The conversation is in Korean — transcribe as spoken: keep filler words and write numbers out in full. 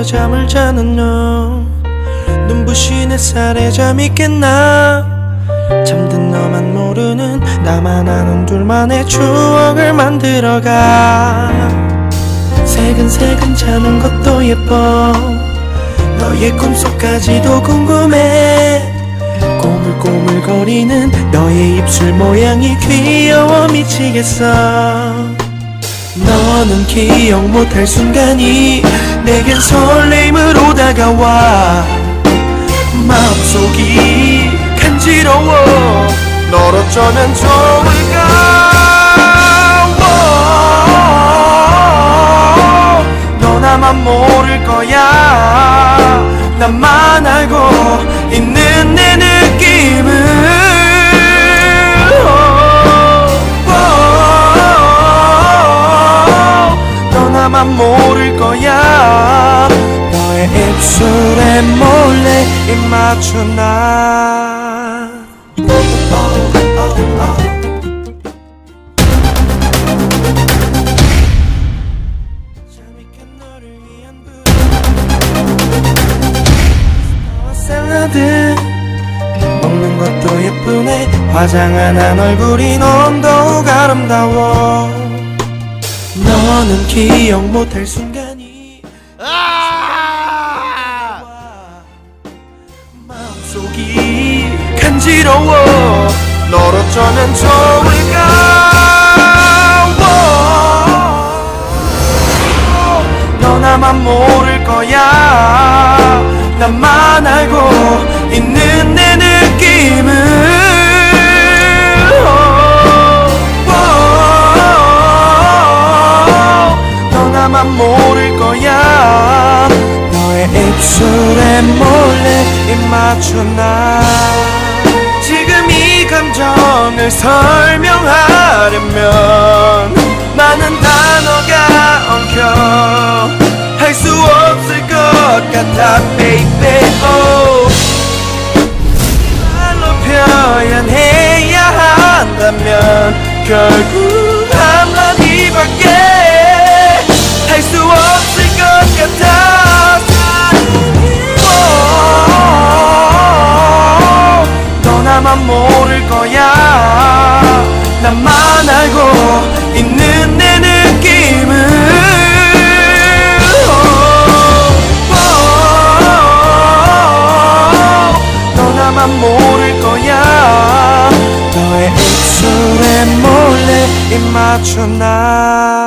잠을 자는 너 눈부신 햇살에 잠이 깼나 잠든 너만 모르는 나만 아는 둘만의 추억을 만들어가 새근새근 자는 것도 예뻐 너의 꿈속까지도 궁금해 꼬물꼬물거리는 너의 입술 모양이 귀여워 미치겠어 너는 기억 못할 순간이 내겐 설레임으로 다가와 마음속이 간지러워 널 어쩌면 좋을까 너 나만 모를 거야 나만 알고 있는 내 느낌을 너 나만 모를 거야 너의 입술에 몰래 입 맞춘 나 샐러드 먹는 것도 예쁘네 화장 안 한 얼굴이 넌 더욱 아름다워 너는 기억 못할 순간이 아! 마음속이 간지러워 널 어쩌면 좋을까 너 나만 모를 거야 나만 알고 있는 내 느낌을 너 나만 모를 거야 너의 입술에 몰래 입 맞춘 나 지금 이 감정을 설명하려면 많은 단어가 엉켜 할 수 없을 것 같아 baby oh. 말로 표현해야 한다면 결국 한마디밖에 할 수 없을 것 같아 oh. 너 나만 모를 거야 나만 알고 있는 내 느낌을 나만 모를 거야 너의 입술에 몰래 입 맞춘 나